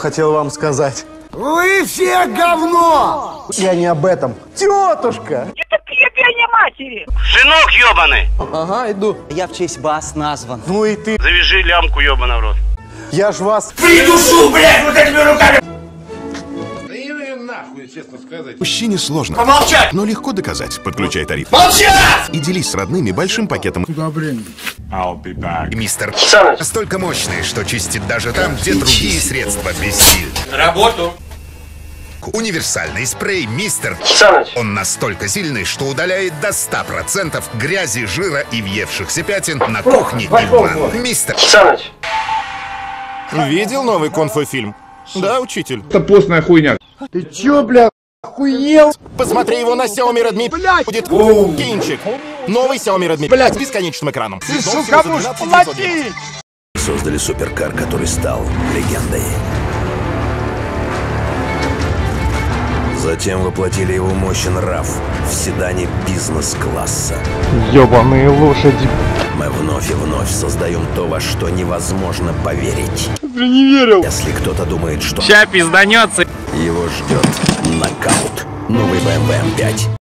хотел вам сказать. Вы все говно! Я не об этом. Тетушка! Это пьяня матери! Сынок ёбаный! Ага, иду. Я в честь вас назван. Ну и ты. Завяжи лямку, ёбаный в рот. Я ж вас... Придушу, блядь, вот этими руками! Да и нахуй, честно сказать. Мужчине сложно, Помолчать! но легко доказать. Подключай тариф. Молчать! И делись с родными большим пакетом. Мистер настолько мощный, что чистит даже там, где другие средства бессильны. Работу! Универсальный спрей Мистер. Он настолько сильный, что удаляет до 100% грязи, жира и въевшихся пятен на кухне и в ванной. Мистер. Видел новый кунг-фу-фильм? Да, учитель? Это постная хуйня. Ты чё, бля, охуел? Посмотри его на Xiaomi Redmi. Будет кинчик. Новый Xiaomi Redmi. Блядь, с бесконечным экраном. Ты, сука, будешь платить! Создали суперкар, который стал легендой. Затем воплотили его мощь RAV в седане бизнес-класса. Ёбаные лошади. Мы вновь и вновь создаем то, во что невозможно поверить. Я не верил. Если кто-то думает, что Ща пизданется. его ждет нокаут. Новый BMW M5.